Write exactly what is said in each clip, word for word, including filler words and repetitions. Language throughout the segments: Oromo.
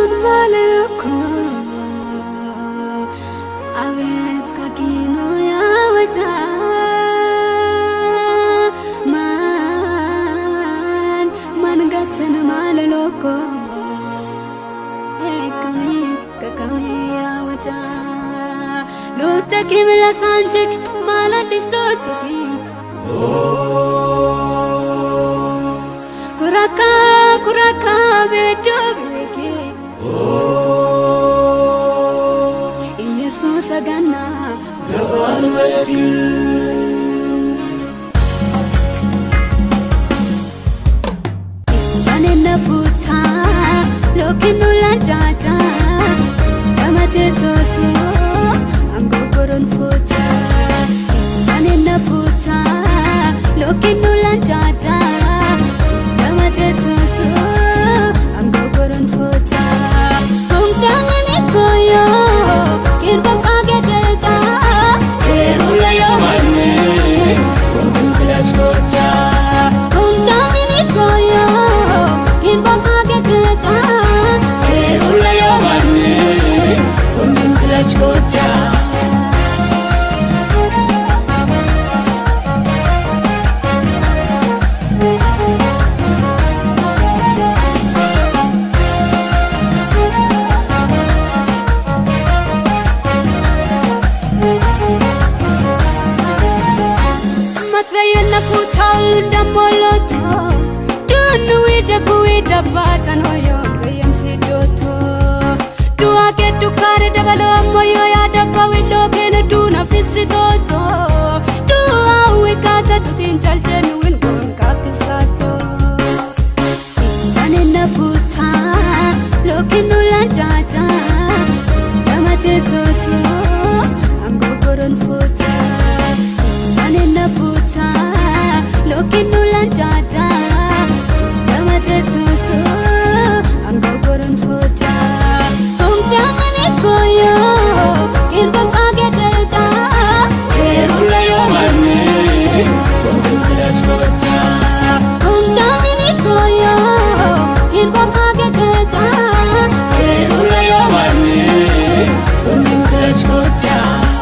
maloko Avet kakino ya wacha Man man gatan maloko Ekami kakami ya wacha Lota kimla sanjik maladi sotoki Kuraka kuraka bedobeke Yesus agana Gabal mayaki Banena futa Lokinu lanjata Kamate toto Anggo koron futa Banena futa Lokinu lanjata Kamate toto Anggo koron futa Kungtangan ikoyo Kirbang kageteta Kerula yamane Kungtung kelas kota Kungtangan ikoyo Kirbang kageteta Kerula yamane Kungtung kelas kota Matveyenna futal damoloto Dunu ijabu idabata noyo Gayam sidoto Dua ke dukare dabalo moyo ya dabba wido kena duna fisitoto Dua wikata tutin chalchen win gon kapisato Banena futa Lokinu lanjata Damate toto Anggo koron futa Banena futa Lokinu lanjata Damate toto Anggo koron futa Kungtangan ikoyo Kirbang kageteta Kerula yamane Kungtung kelas kota Kungtangan ikoyo Kirbang kageteta Kerula yamane Kungtung kelas kota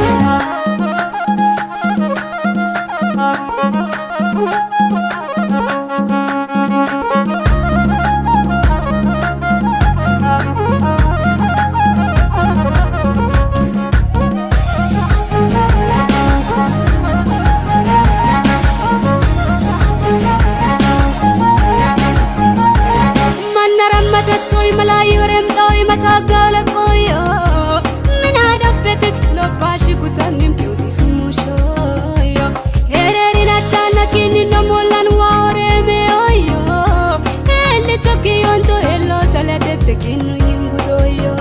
Malayu remtoi matagala koyo Minada petik no bashi kutanim kiusi sumushoyo Hereri natana kini no molan waore me oyo Eli toki onto elo taletete kinu yungudoyo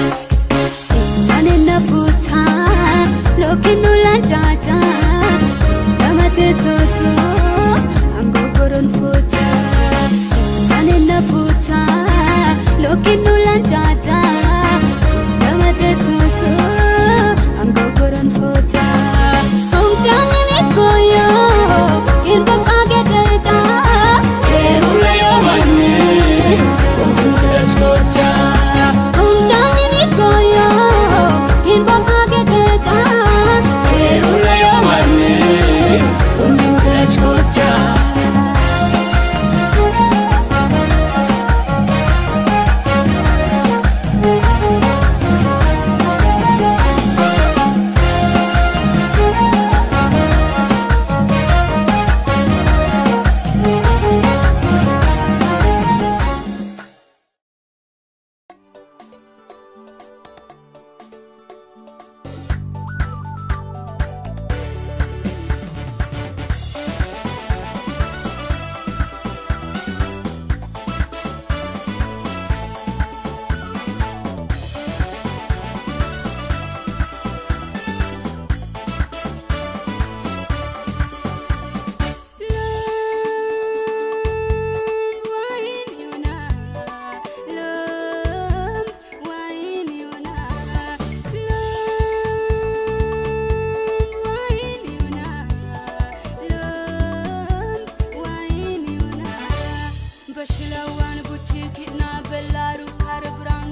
Banena futa Lokinu lanjata Damate toto Anggo koron futa Banena futa Lokinu lanjata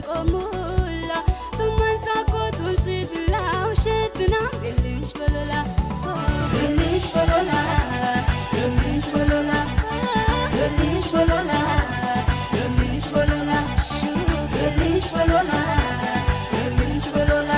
komula tuman sakotun sibla ushetna elish bolola elish bolola elish bolola elish bolola elish bolola elish bolola elish bolola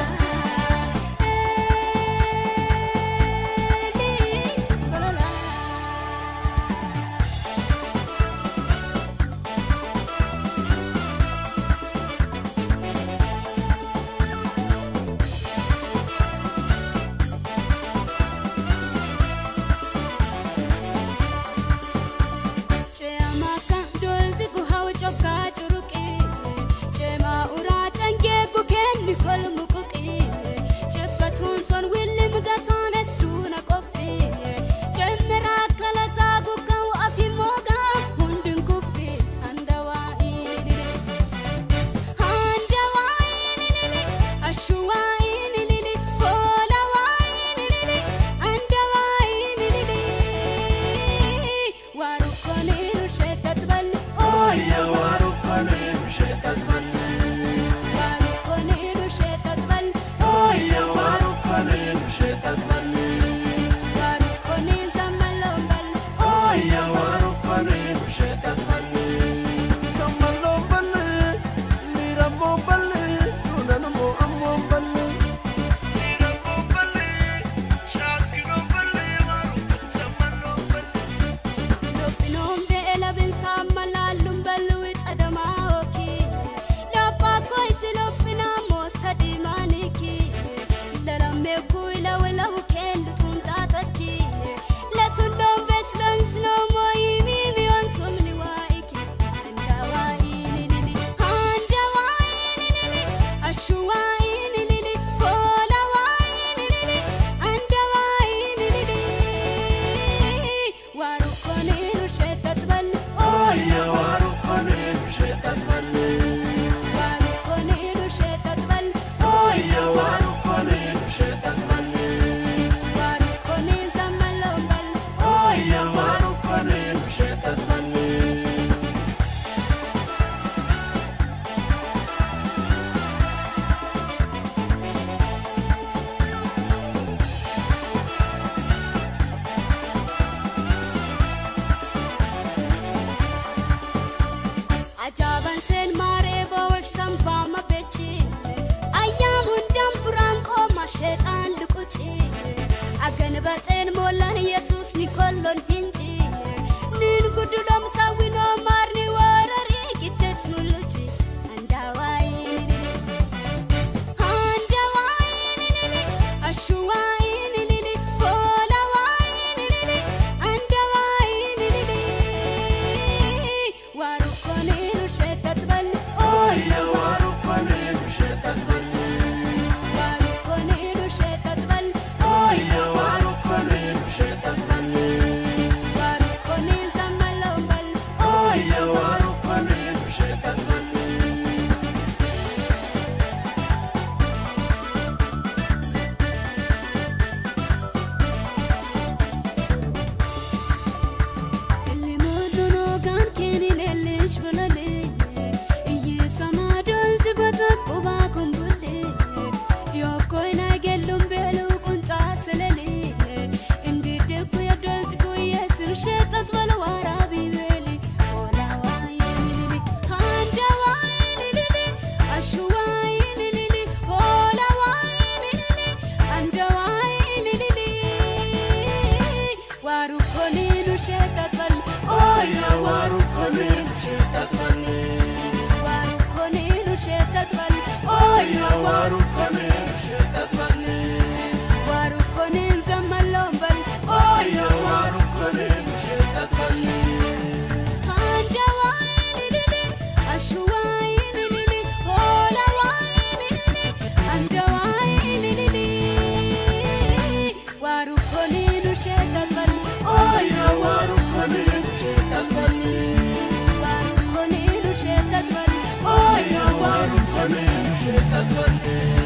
Ajaban sen mare bawak sampa ma bechi ayam undam puran ko ma shetan lukuchi agan baten molan yesus nikolon hinji nin gudulom sawino marni warari kitet muluchi andawai andawai ashuwai Shit, that's what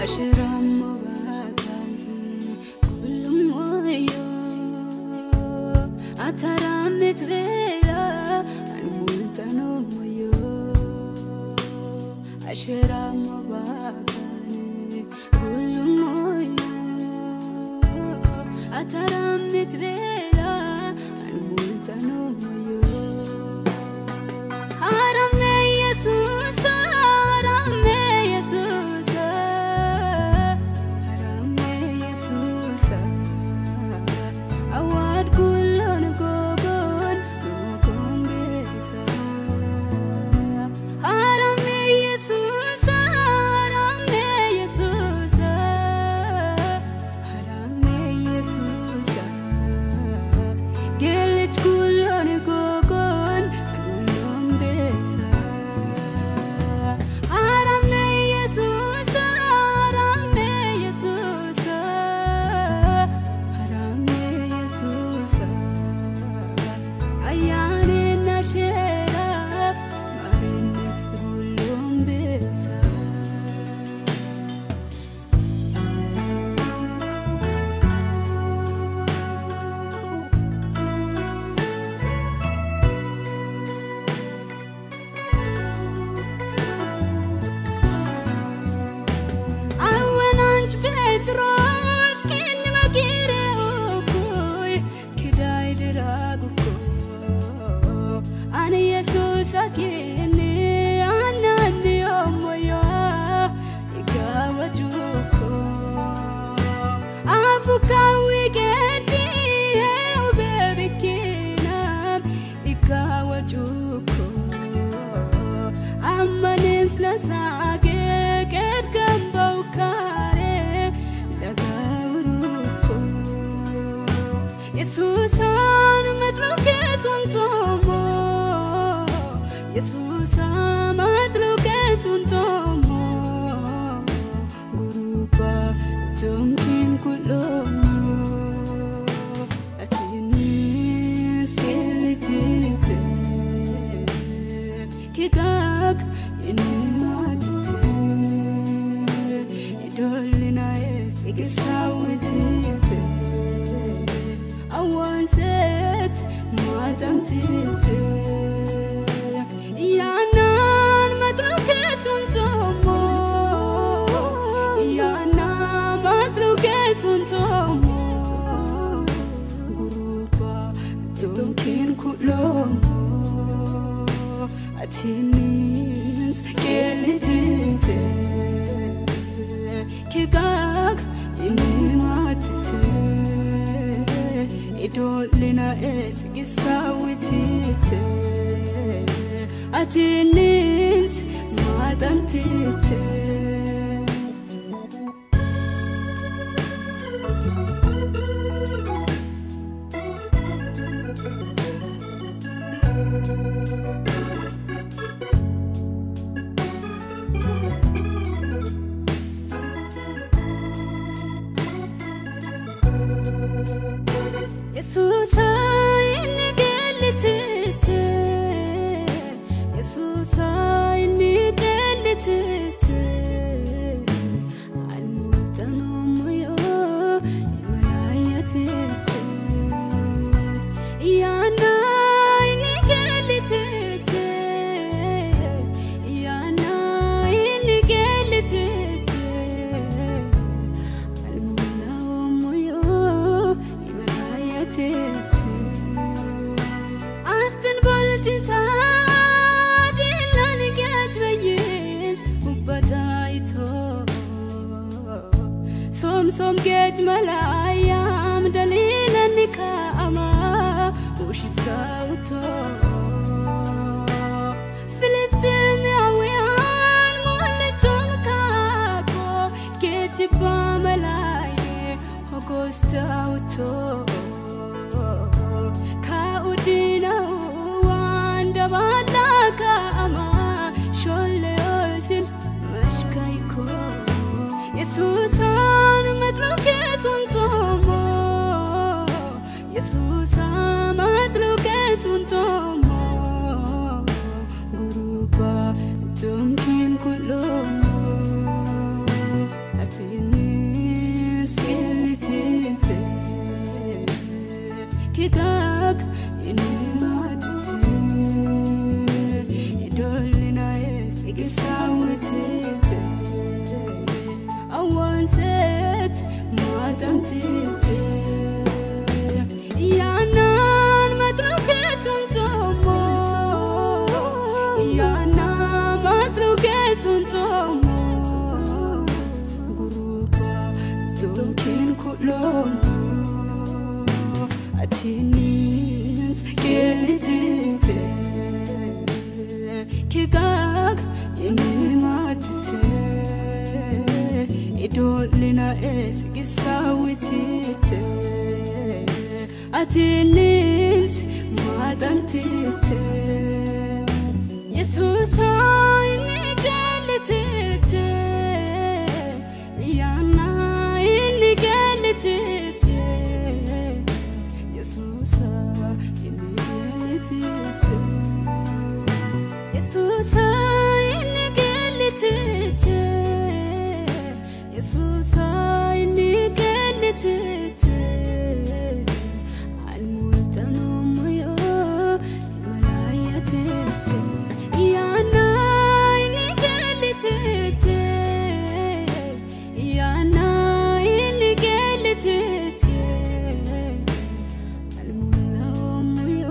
Guru pa tumkin kulomo ati kulom Atinians gelitite Kigag inimatite Idolina es gisawitite Atinians madantite Jesus I gelitite Yana ini gelitite Jesus ini gelitite Jesus ini gelitite Jesus ini gelitite almultano moyo malayatite yana ini gelitite yana ini gelitite almulao moyo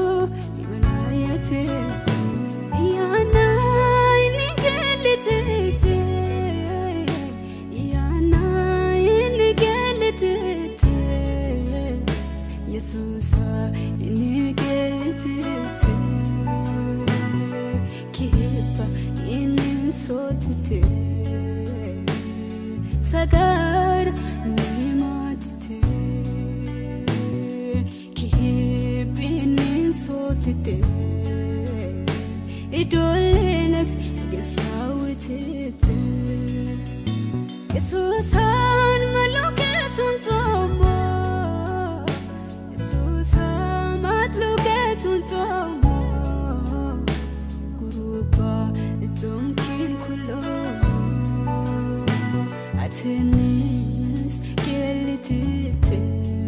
malayatite yana ini gelitite yana ini gelitite Jesus ini gelitite kipa ini sotite sagar nimatite kipa ini sotite idolenas gesawitite Jesus han maloke suntomo Jesus matloke suntomo gurupa itomkin kulo Atenis gelitite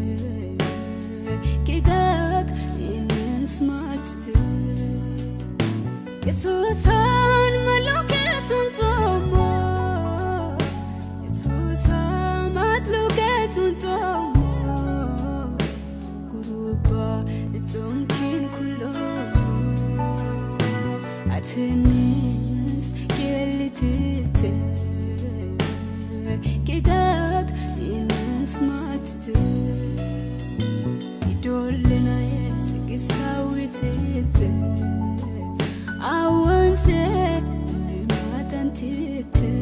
kigag ines matite Jesus han maloke suntomo Jesus matloke suntomo gurupa itomkin kulo Atenis gelitite kigag ines matite idolina yes gisawitite awanse matantite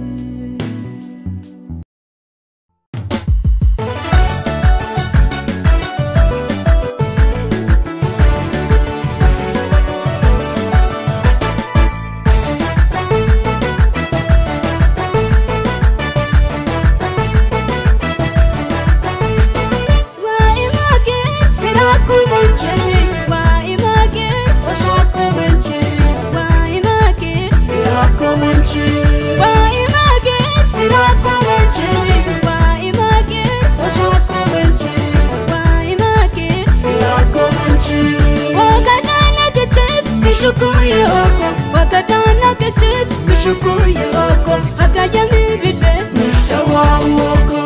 Wakadana keches bishukuri oko agayami bide mishtawa oko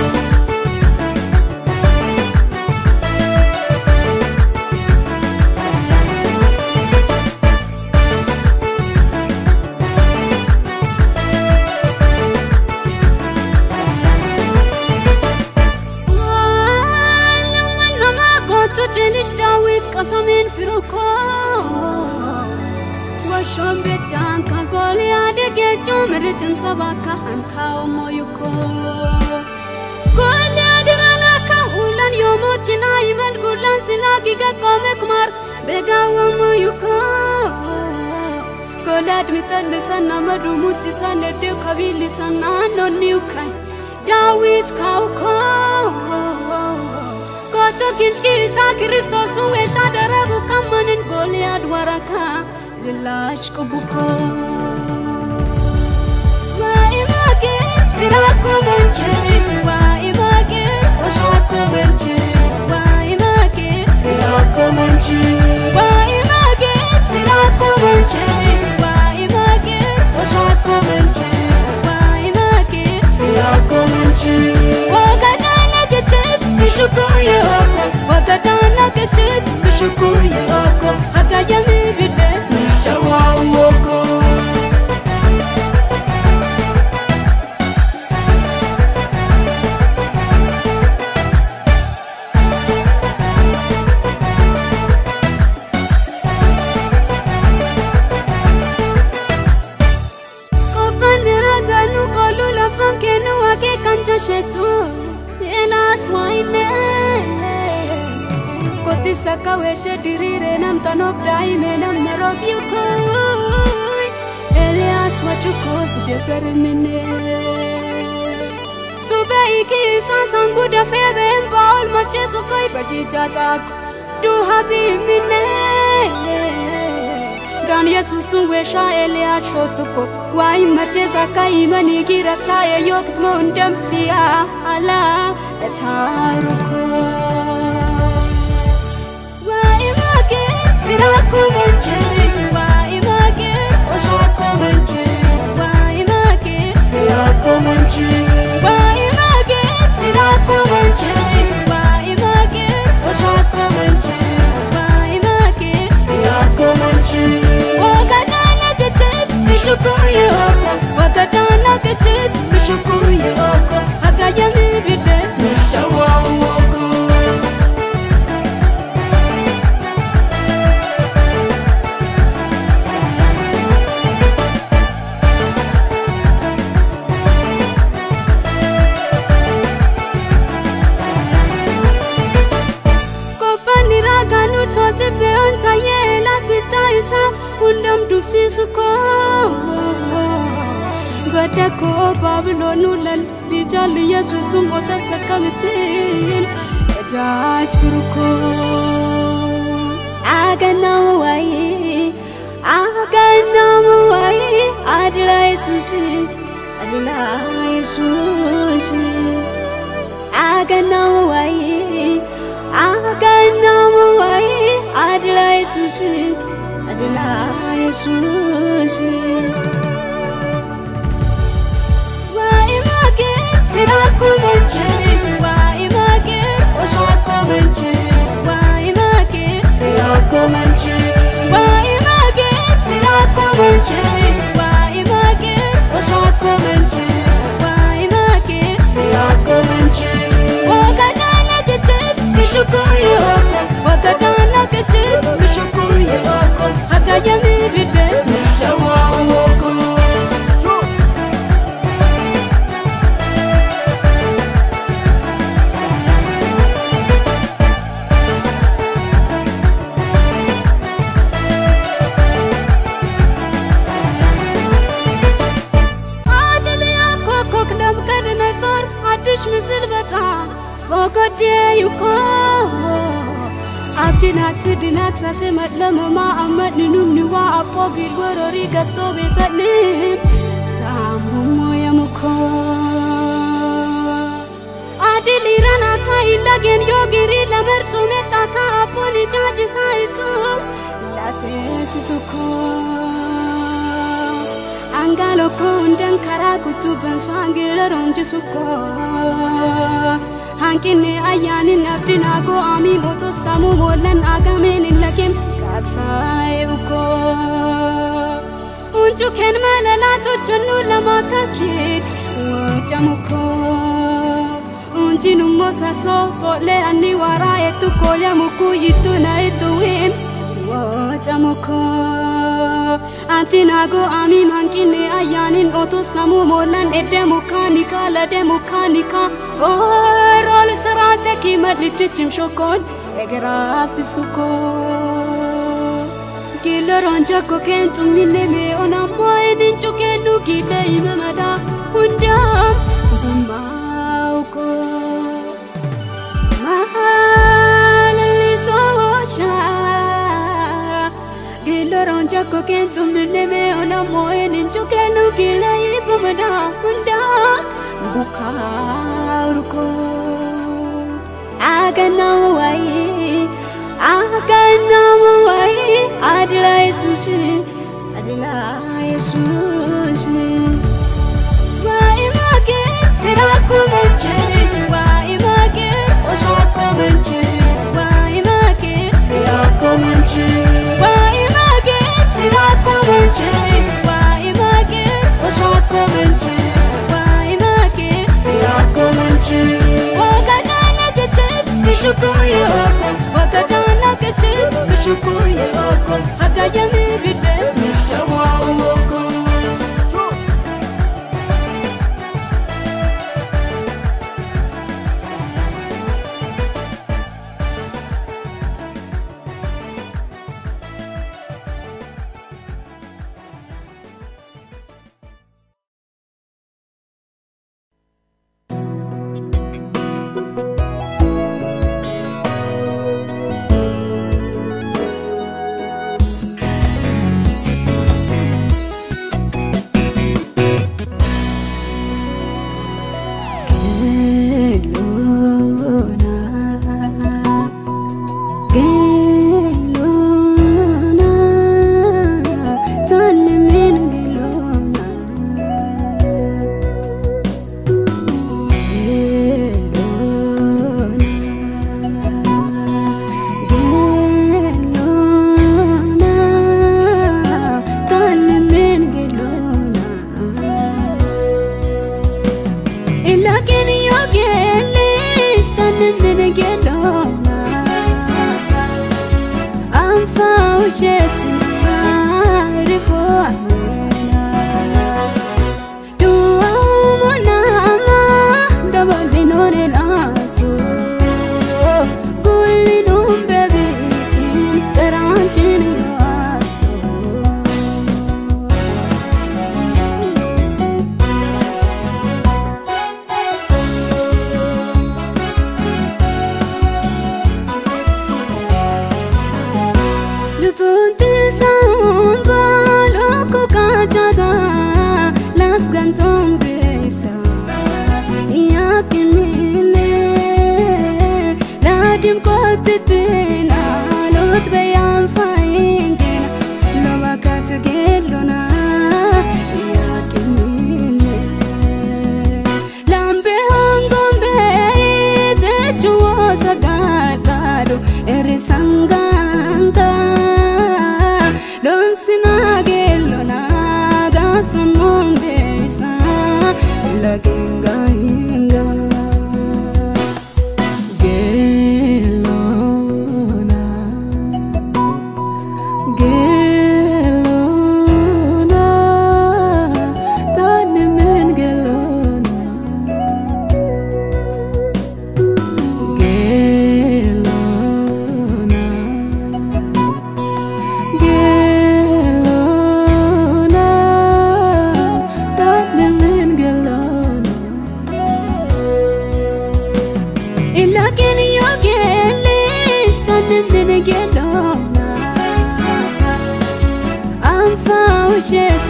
Nama gotu jenish Dawit kasamin firuko Washom bejan ka Goliath gejo meritim sabaka hankao moyuko Goliath rana ka ulan yomochina iman gulan sinagi ga kome kumar begawa moyuko Goliath mitan sana madumuti sana de kavili sana no niukai Dawit kauko Goto kinchki sa Kristos uwe shadarabu kamanin Goliath waraka Lilash kubuko Wa image Firako menche Wa image Oshako menche Wa image Firako menche Wa image Firako menche Wa image Oshako menche Wa image Firako menche Wakadana keches Bishukuye oko Wakadana keches Bishukuye oko Agayami bide Mishtawa oko shetu elas waine koti sakawe shedirire nam tanop daime nam narok yukoi Elias machuko jepermine Subeiki sasangu da febe mbol machesu kai bajijatak du habi mine Dan Yesus wesha Elias shotuko wai macheza kai manigi rasaye yokt mondam fia ala etaruko Wai mage sirako menche wai mage osako menche wai mage sirako menche wai mage sirako menche wai mage osako menche wai mage sirako menche Bishukuye oko, wakatana keches Bishukuye oko, agaya mibide Nishawa uoko Kopani raganu sote peonta ye las vitaisa Undam dusi suko Gadako Babylonulal Bijal Yesus mota sakamisin Jaj furuko Agana wai Agana wai Adla Yesus Adla Yesus Agana wai Agana wai Adla Yesus Adla Yesus Sirako menche, wai mage, osako menche, wai mage, sirako menche, wai mage, sirako menche, wai mage, osako menche, wai mage, sirako menche. Wakatana keches, bishukuye oko, wakatana keches, bishukuye oko, agaya mibide, nishawa uoko. Fokodye yuko Abdinak sidinak sase matlama ma amat nunum niwa apogir warori gaso betanim Sambu moya muko Adili rana ka ilagen yogiri lamer sumeta ka aponi jaji saitu Lase sisuko Angalo kondang karakutu bansangila ronji suko Hankine ayani nabdina go ami moto samu molan agamen lakim kasai uko Unju ken malala to chunu lama kakit ujamuko Unji numosa so so le ani wara etu kolya muku itu na itu win ujamuko Antina go ami mankine ayanin oto samu molan ede mukanika la de mukanika Oh rol sarate ki madli chichim shokon egra fisuko Kilo ronja ko kentu mine me ona moe ninchu kenu kile imamada undam bumauko Mahali socha Ronja ko kentu mine me ona moe ninchu kenu kile imamada undam Bukauko Agana wai Agana wai Adla Yesus Adla Yesus Wai mage sirako menche Wai mage osako menche Wai mage sirako menche Wai mage sirako menche Wai mage osako menche Wakatana keches, bishukuye oko Wakatana keches, bishukuye oko Agaya mibide, nishawa uoko lagenga hinga gelona gelona tane men gelona gelona gelona tane men gelona ilakin yo gelish tane men gelona am fawshet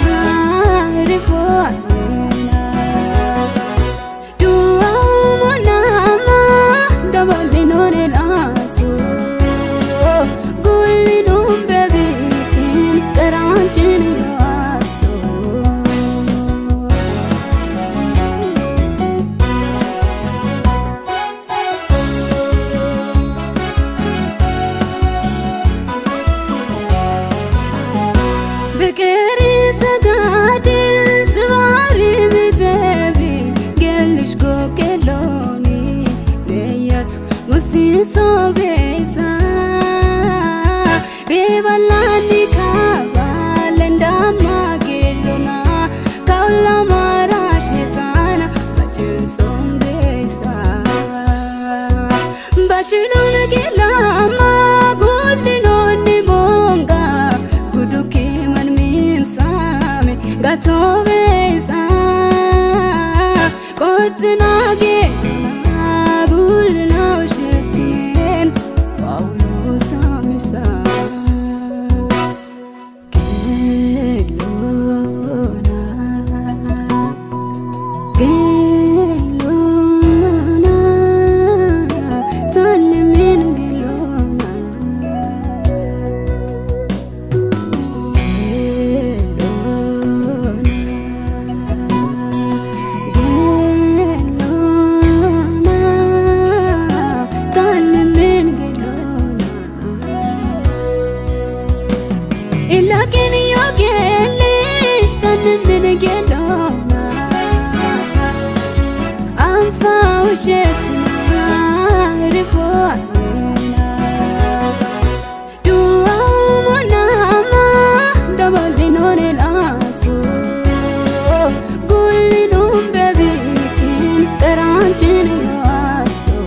arifona dua monama dabalinone naso gulinum bebikin karantin naso Bekeri sagadil swari bitebi gelish go keloni neyat musiso besa bebalani kabalenda magelona kaula mara shetana bachin sombesa bashilon gelama gudinoni monga guduki man min same gatobesa kotina ge gulna shetin paulo samisa gelona gelona tane min gelona ilakin yo gelish tane men gelona am fawshet arifona dua monama dabalinone naso gulinum bebikin karantin naso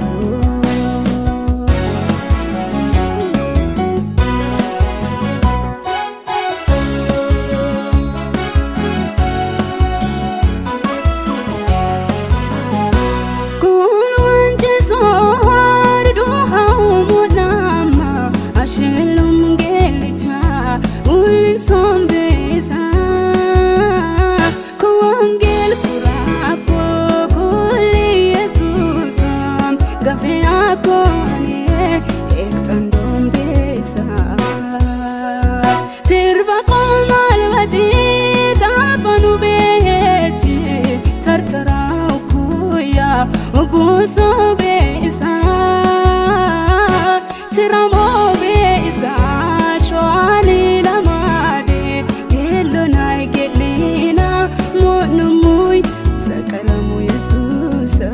Obuso besa tiramo besa shwali lamade gelona gelina monumuy sakalamu yesusa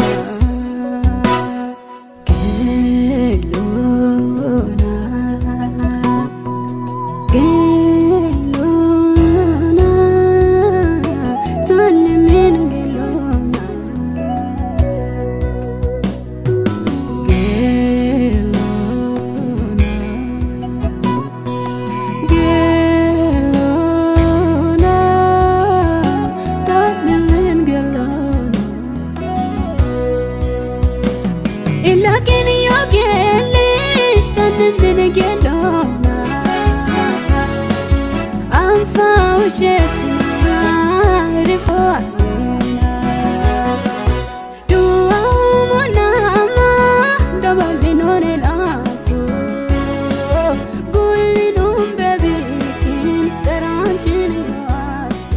gelona gelona tane men gelona ilakin yo gelish tane men gelona am fawshet arifona dua monama dabalinone naso gulinum bebikin karantin naso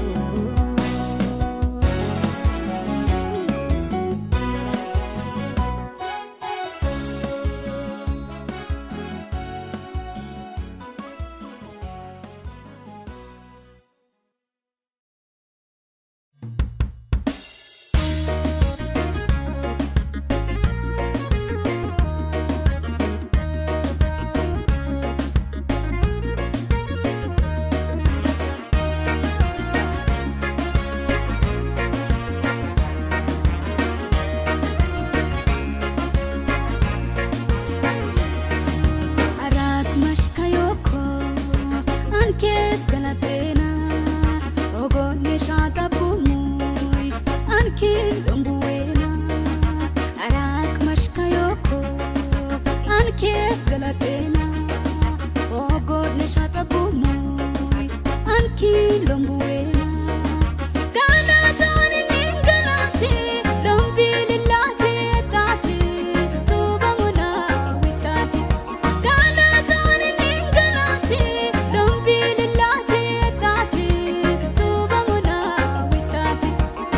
lombuena arak mashkayoko ankes galatena oh god neshata bumui anki lombuena kana tani ningalati lombililati tati tubamuna witati kana tani ningalati lombililati tati tubamuna witati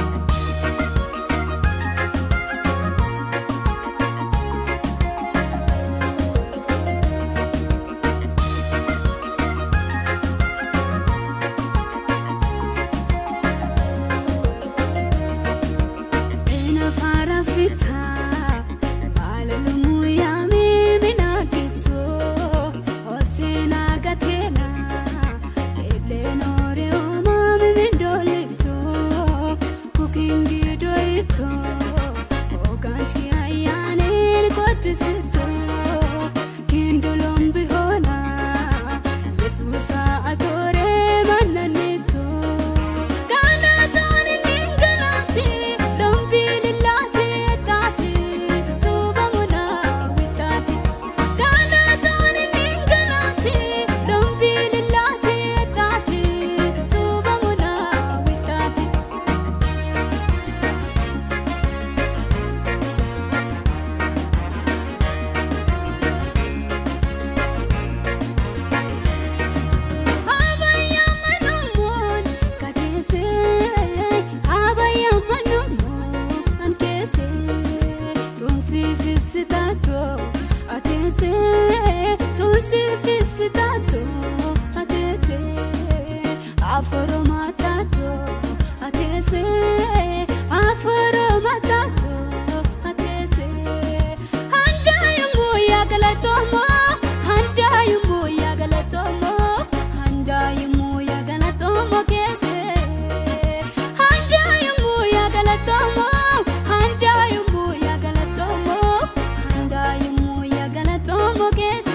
ena farafita allumu yami minagito osena gatena eblenore omami mindolito kukingi doito oganchi ayane kotisito kindulombi hona yesusa atore mananito kana tani ningalati lombililati tati tubamuna witati kana tani ningalati lombililati tati tubamuna witati abayamanumon katese abayamanumon ankese tonsi visitato atese tonsi visitato atese aforomatato atese aforomatato atese handayumu yagalatomo handayumu yagalatomo handayumu yagalatomo kese handayumu yagalatomo handayumu yagalatomo handayumu yagalatomo kese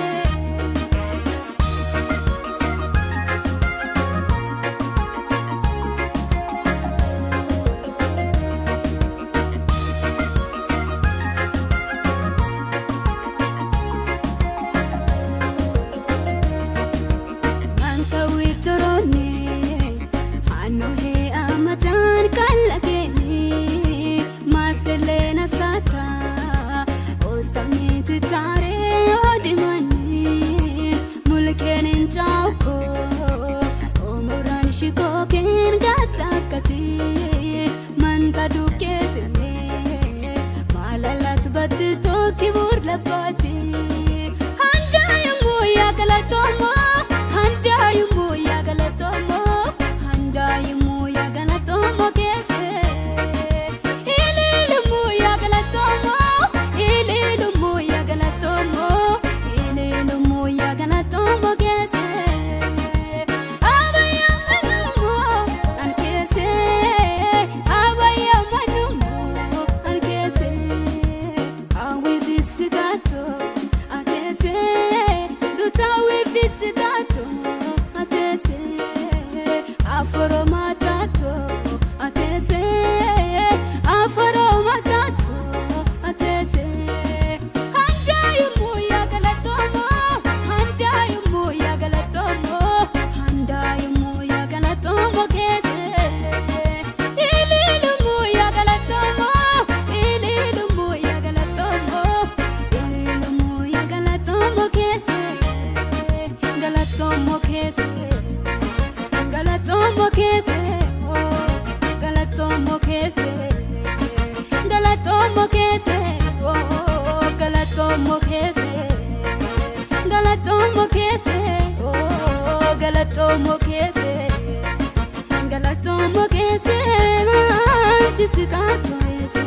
mansa witorone hanohe amatan kalakeni maselena saka ostamiti tare odimani mulkenin chauko omuran shikoken gasakati manta dukesene malalat batito kibur labati handayumu yagalatomo handayumu yagalatomo handayumu yagalatomo kese ililumu yagalatomo ililumu yagalatomo ililumu yagalatomo kese abayamanumo ankese abayamanumo ankese awi visitato atese lutawi visitato atese aforomatato atese aforomatato atese handayumu yagalatomo handayumu yagalatomo handayumu yagalatomo kese ililumu yagalatomo ililumu yagalatomo ililumu yagalatomo kese galatomo kese galatomo kese oh galatomo kese galatomo kese oh galatomo kese galatomo kese oh galatomo kese galatomo kese manchisicato ese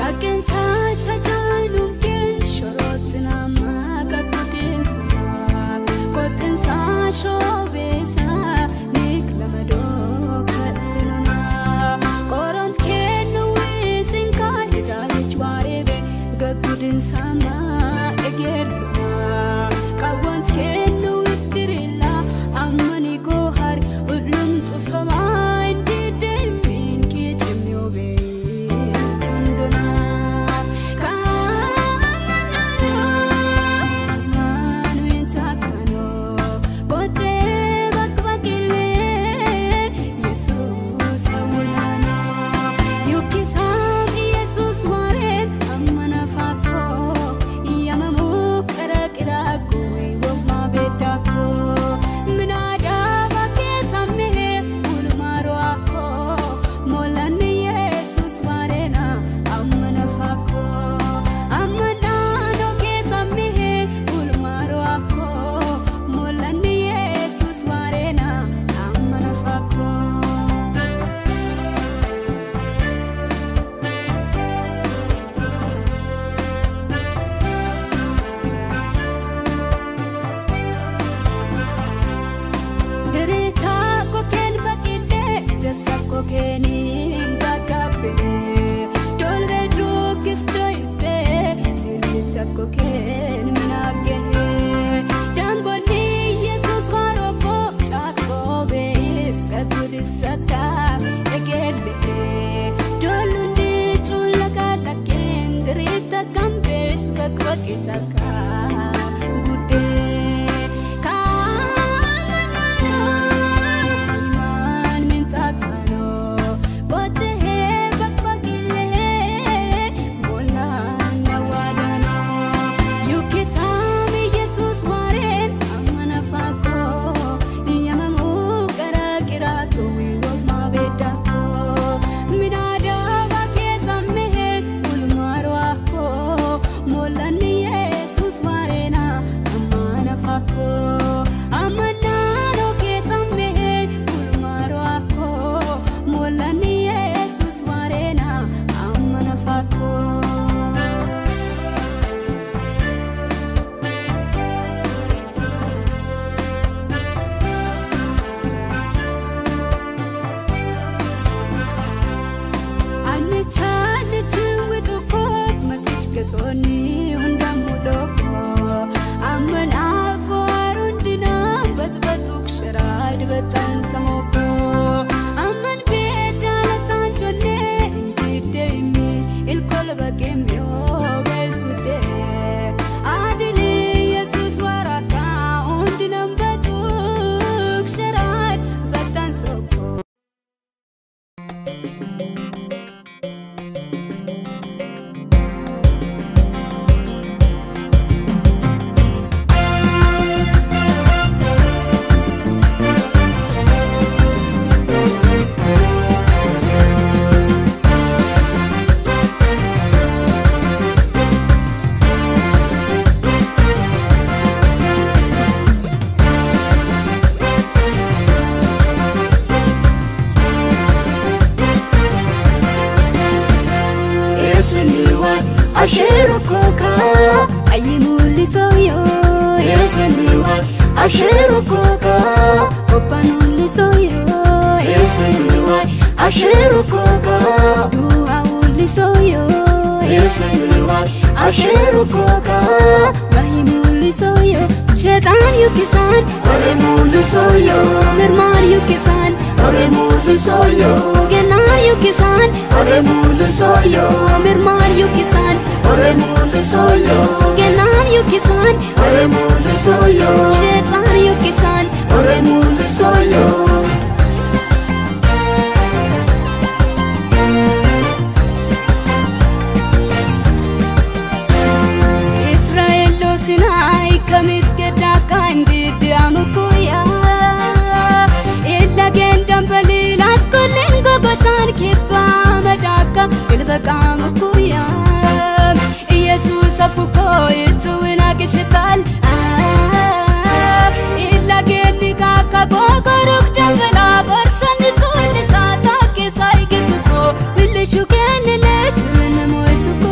Asherokoka ayimuli soyo Eseniwa Asherokoka opanuli soyo Eseniwa Asherokoka dua uli soyo Eseniwa Asherokoka ayimuli soyo shetan yukisan Oremuli soyo nirmar yukisan Oremuli soyo gena yukisan Oremuli soyo nirmar yukisan Oremuli soyo gena yukisan Oremuli soyo shetan yukisan Oremuli soyo Israelo Sinai kamiskeda kandi diamukuya illa gendam balilas kolengo gotan kiba madaka ilbaqamukuya Jesus afuko ituina kishital illa genika kabogoruk dabla barsan sulisa ta ke sai kisuko bilishu kenelesh min moisuko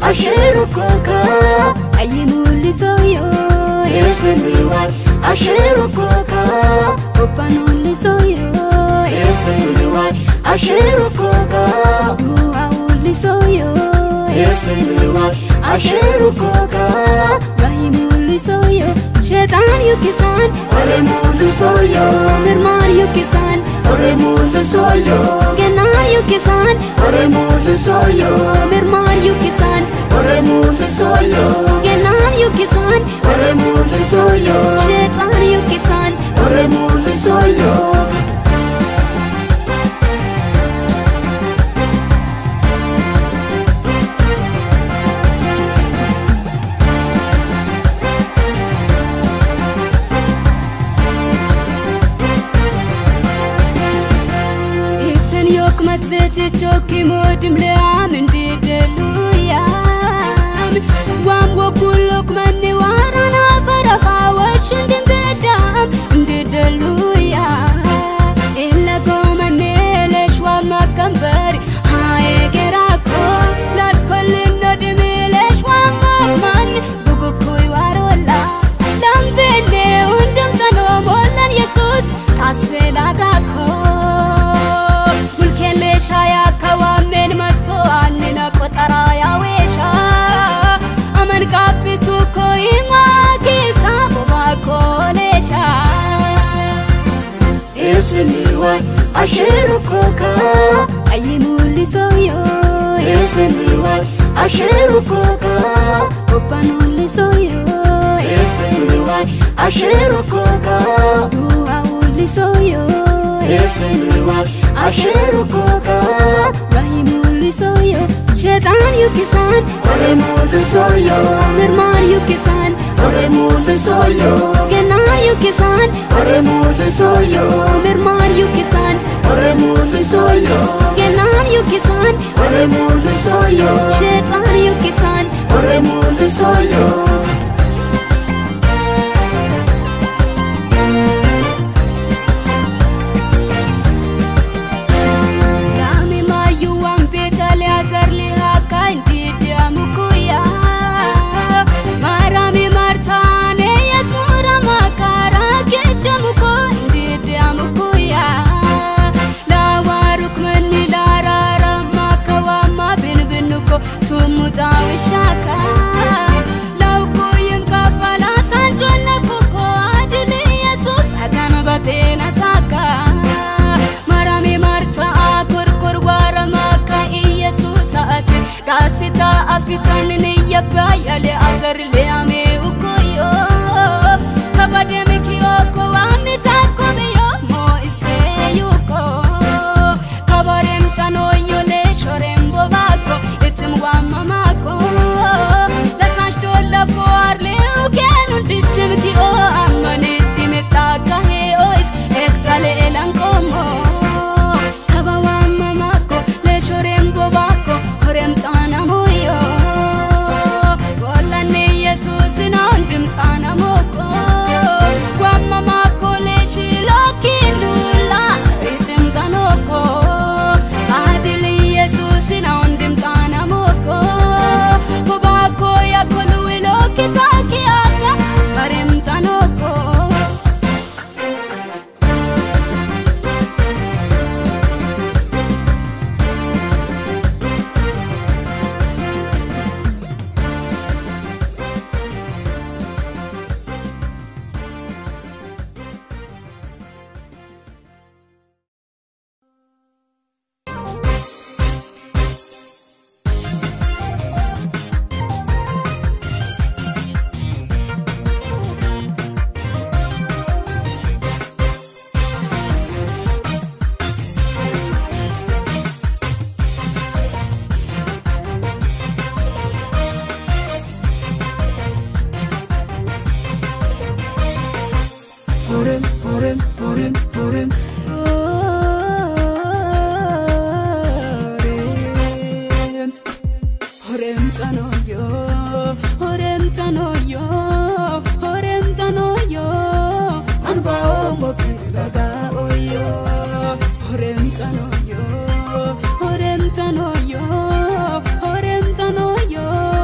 asheru koka ayimuli soyo Eseniwa asheru koka opanuli soyo Eseniwa asheru koka duauli soyo Eseniwa asheru koka ayimuli soyo shetan yukisan Ore muli soyo mirmar yukisan Ore muli soyo gena yukisan Ore muli soyo mirmar yukisan Ore muli soyo gena yukisan Ore muli soyo shetan yukisan Ore muli soyo Choki modim le am dideluya wam wo bulok mani warana farafa washindim bedam dideluya illa gomane le shwa makambari hae gerako las kollin nodime le shwa makman bugukui warola lambene undam tano molan yesus asvela gako shaya kawamen maso anina kotara ya wesha aman kapisu ko imagi sabuba kolesha Eseniwa asheru koka ayimuli soyo Eseniwa asheru koka opanuli soyo Eseniwa asheru koka duauli soyo Eseniwa asheru koka ayimuli soyo shetan yukisan Ore muli soyo mirmar yukisan Ore muli soyo gena yukisan Ore muli soyo mirmar yukisan Ore muli soyo gena yukisan Ore muli soyo shetan yukisan Ore muli soyo Shaka lauko yankapala sanjona fuko adili yesus agana batena saka marami marta akur kurwara maka yesus ate dasita afitan ne yabaya le azar le ame ukoyo kabademe kiyoko amita kobeyo mo iseyo ko kabarem tanoyo le shorembo bako etim wa mama for leo kenu dichimki o amani timita kahe ois ektale elankomo kabawa mamako le chorembo bako horem tana moyo wala ne yesus na ndim tana moko wa mamako le shiloki nula itim tanoko adili yesus na ndim tana moko bobako ya kolu Kitaki aka parem tanoko Orem tano yo, orem tano yo.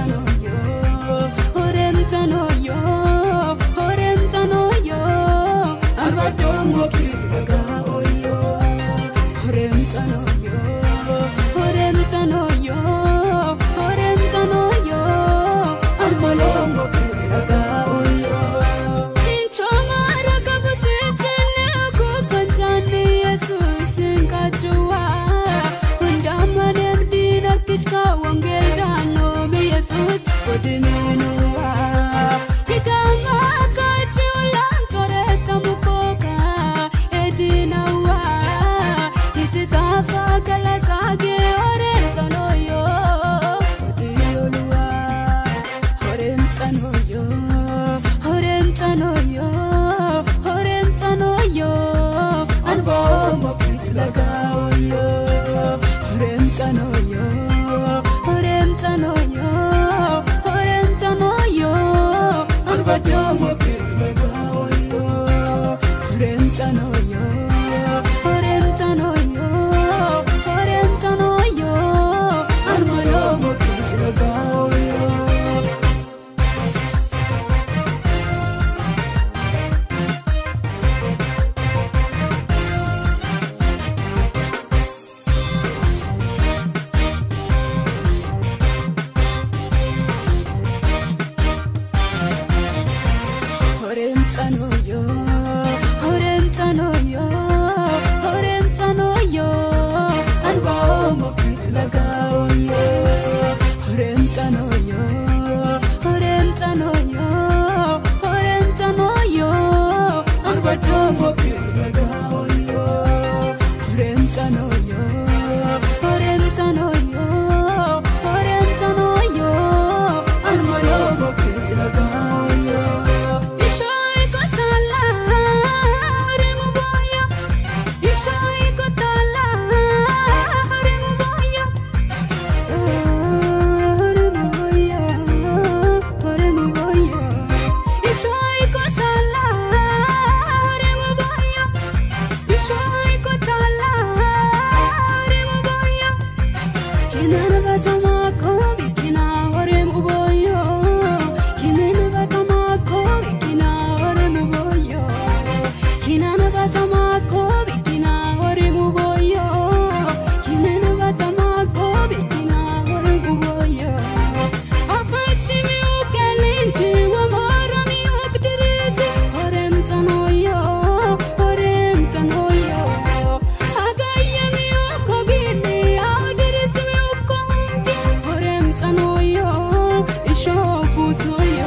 tanoyo, orem tanoyo, orem tanoyo, arbajongo kitgaga oyo, orem tanoyo, orem tanoyo, orem tanoyo, armalongo kitgaga oyo. Inchoma rakabusi chene ko kanchani Jesus inkachua, undamanem dina kichka wangeldano mi Jesus odinenua. Hikama kachulam tore tamukoka edinawa, hitikafa kala sage orem tanoyo odiyolua, orem tanoyo, orem tanoyo, orem tanoyo, arbomo kitlaga oyo, orem tanoyo, orem tanoyo, orem tanoyo, arbajomo kitlaga oyo, orem tanoyo, orem tanoyo, orem tanoyo, armalomo kitlaga oyo. Orem tanoyo, orem tanoyo, orem tanoyo, arbaomo kitlaga oyo, orem tanoyo, orem tanoyo, orem tanoyo, arbajomo kitlaga oyo, orem tanoyo, orem tanoyo, orem tanoyo, armalomo kitlaga oyo. Ishoi kotala, oremu boyo. Ishoi kotala, oremu boyo. Oremu boyo, oremu boyo. Ishoi kotala, oremu boyo. Ishoi kotala, oremu boyo. Kinana batama kobi kina oremu boyo. Kinana batama kobi kina oremu boyo. Kinana batama kobi kina oremu boyo. Kinana batama kobi kina oremu boyo. Afachi mi ukelinchi wa mara mi ukdirisi. Orem tanoyo, orem tanoyo. Agaya mi ukogini, audirisi mi ukongi. Orem tanoyo, ishokusoyo.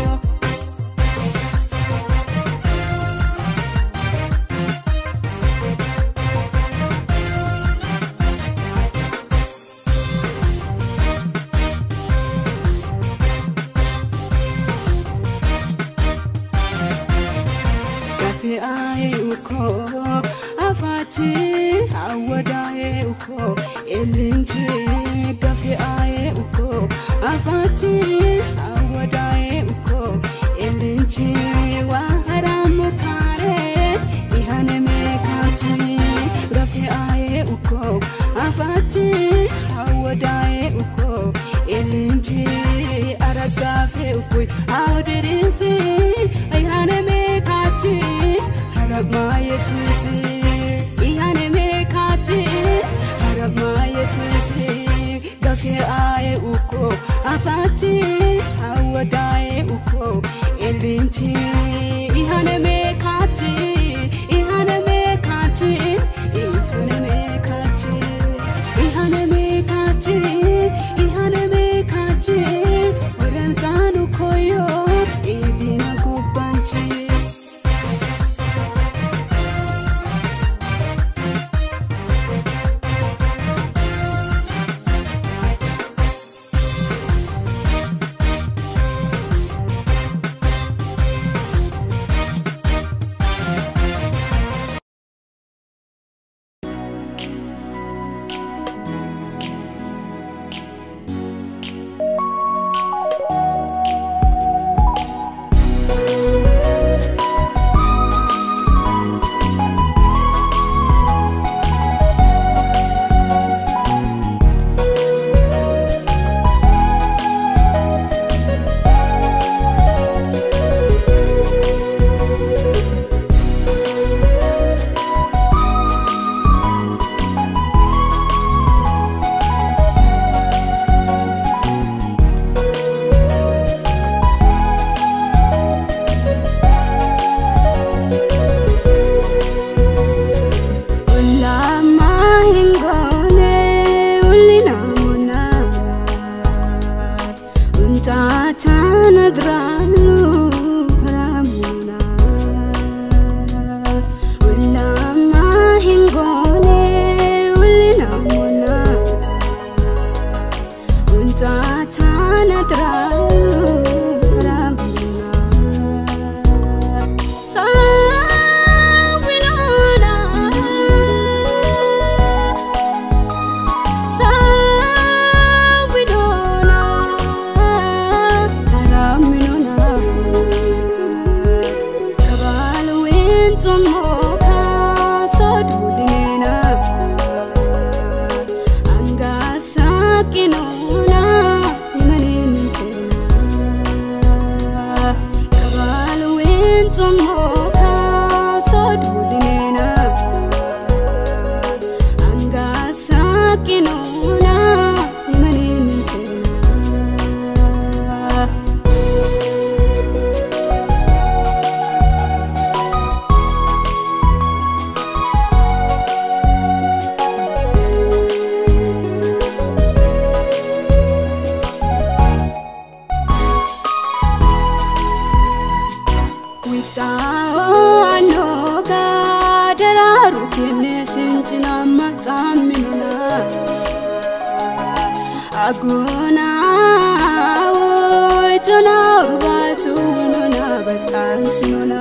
Kafe ae uko, afachi awadae uko, elinchi. Kafe ae uko, afachi awadae uko, elinchi. Waharamu kare, ihane mekachi. Kafe ae uko, afachi awadae uko, elinchi. Aragafe uko, audirisi, ihane mekachi. Harama Yesusi, ihane mekachi. Harama Yesusi, gafe ae uko, afachi awadae uko, elinchi. Ihane mekachi, ihane mekachi, ihane mekachi, ihane mekachi, ihane mekachi. Orem tanu koyo, idina kubanchi. nadralu ramuna ulama hingone ulina mona untata nadralu ramuna sawinona sawinona raminona kabalwin tumoka sodulina angasakinona imaninina kabalwin tumoka sodulina angasakinona imaninina Witao anoga dararu kene sinchina matamina aguna oitona urwatu nona batansina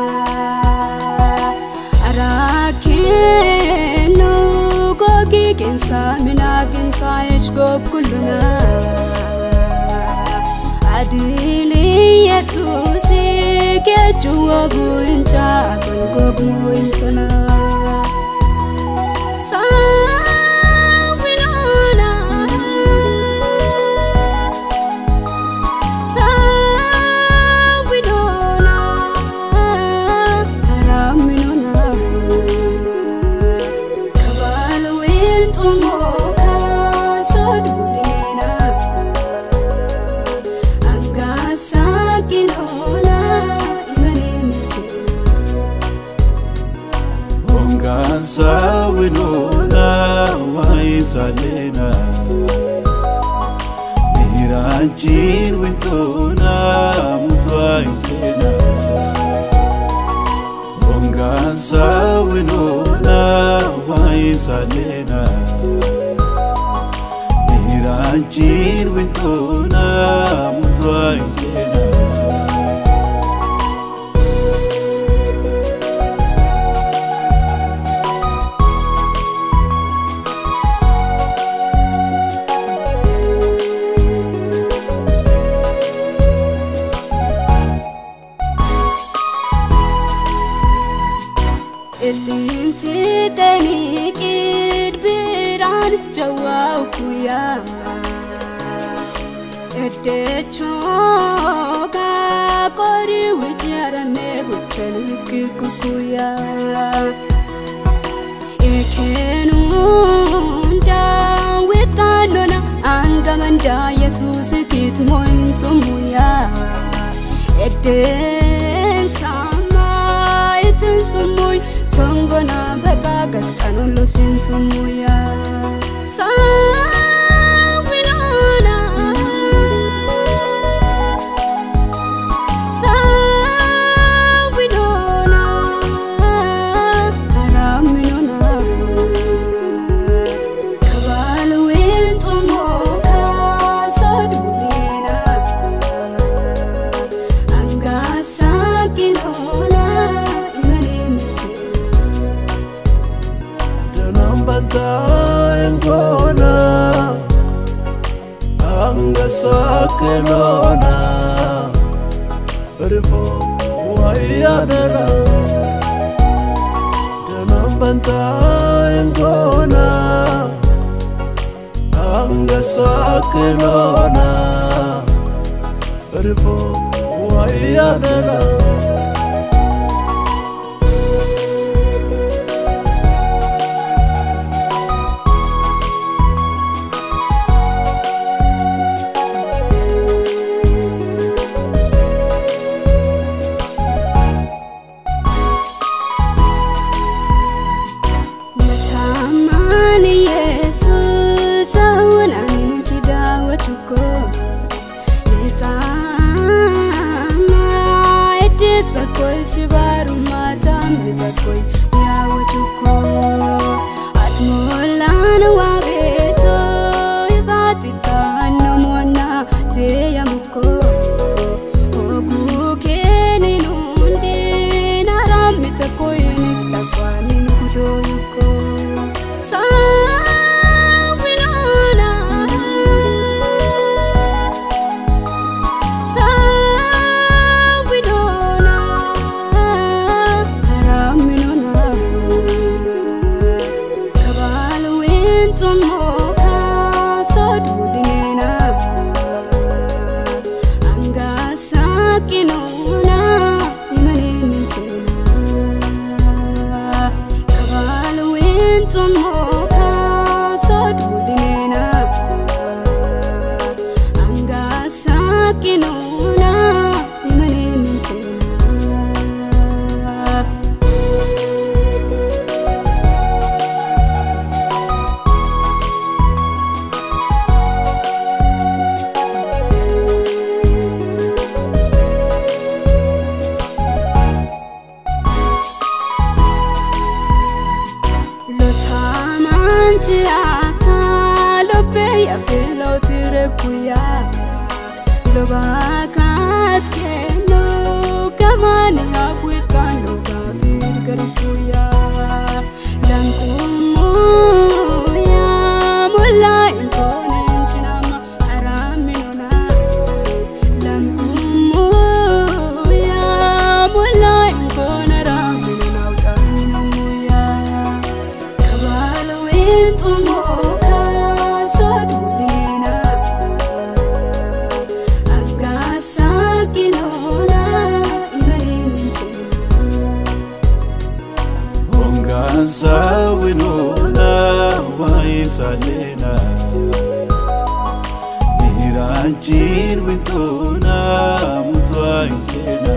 arakeno gogi kensa mina kensa eshgob kulluna adili yesus kejuwa buncha gogmo insana sawinona sawinona raminona kabalwin tumoka sodulina angasakinona Sawinona waisalena Miranjir wintona mutwaintena Ongan sawinona waisalena Miranjir wintona mutwaintena Elinchi teni kid biran jawau kuya Ede choga kori wijara ne buchani kikuya Ekenunda witanona angamanda Jesus kitmoin sumuya Ede sama itin sumuy Songona bagaga tanulo sin sumuya sawinona sawinona raminona kabalwin tumoka sodulina angasakinona Banta engona angasakenona Rifo wayadera Danam banta engona angasakenona Rifo wayadera Yesus, I wanna need you down what you go. sakoi sibaru mata mitakoi nyawo chuko atmolan wabeto ibati tano mona te yamuko ogu keni nundi naram mitakoi nistakwani nudo yuko Zawinona waisalena Miranjir wintona mutwankena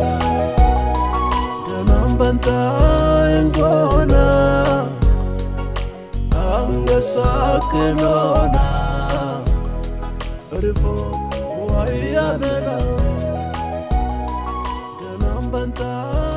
Danambanta engona Angesakenona Rifo waiyadena Danambanta